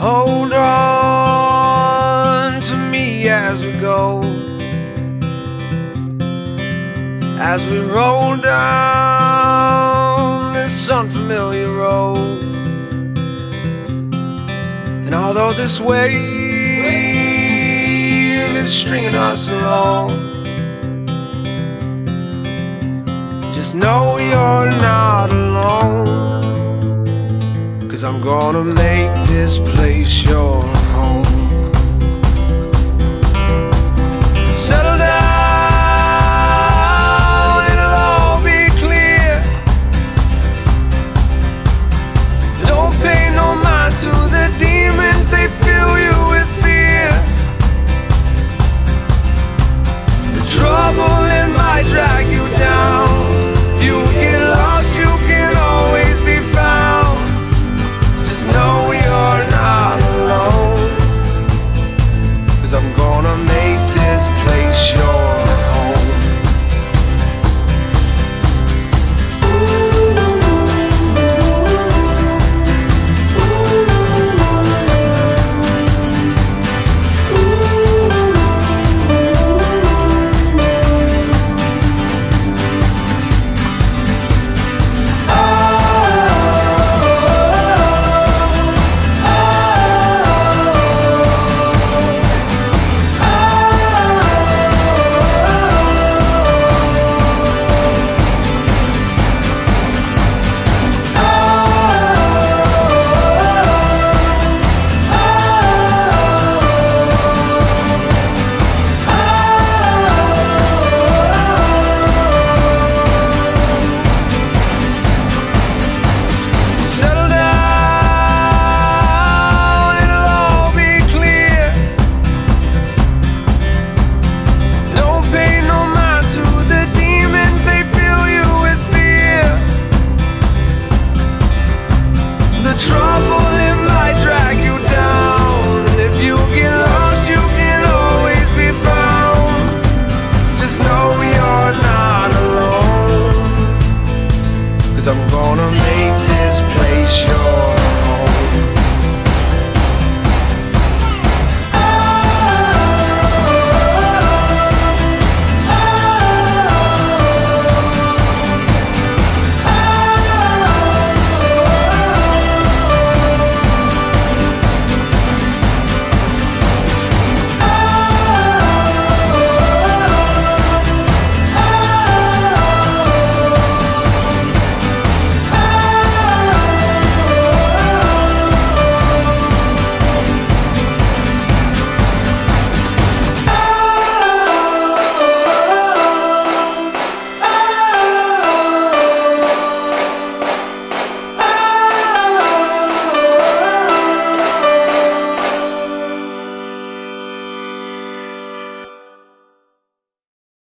hold on to me as we go, as we roll down this unfamiliar road. And although this wave is stringing us along, just know you're not alone, 'cause I'm gonna make this place your home.